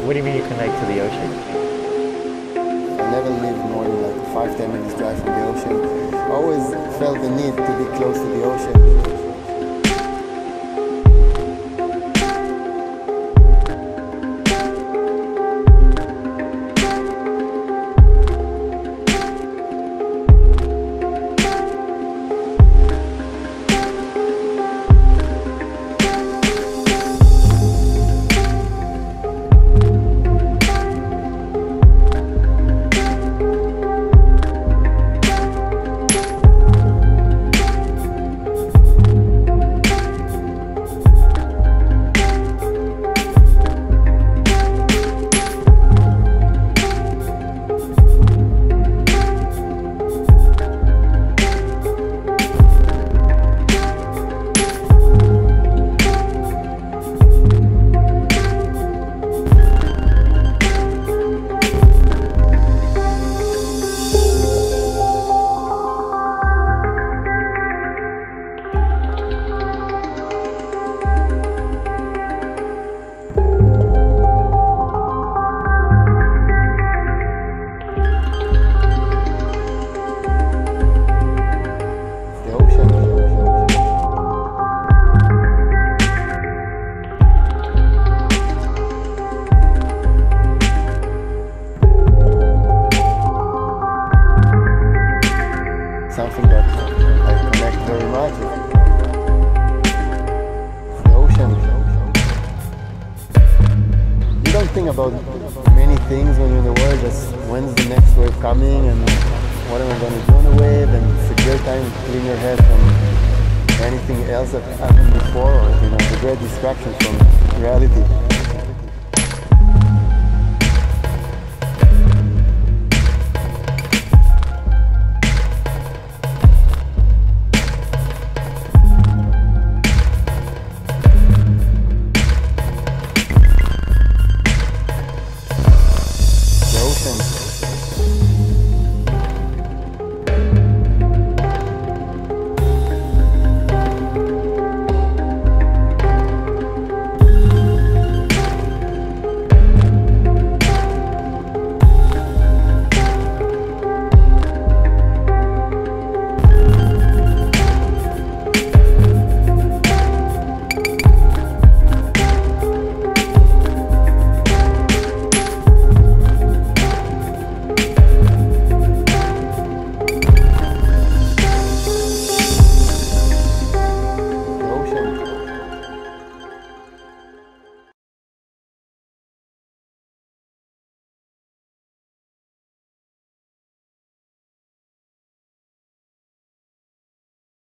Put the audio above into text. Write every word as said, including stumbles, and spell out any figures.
What do you mean you connect to the ocean? I never lived more than like five, ten minutes drive from the ocean. I always felt the need to be close to the ocean. Something that I connect very much with the ocean. You don't think about many things when you're in the water, just when's the next wave coming and what am I going to do on the wave, and it's a great time to clean your head from anything else that happened before, or you know, it's a great distraction from reality.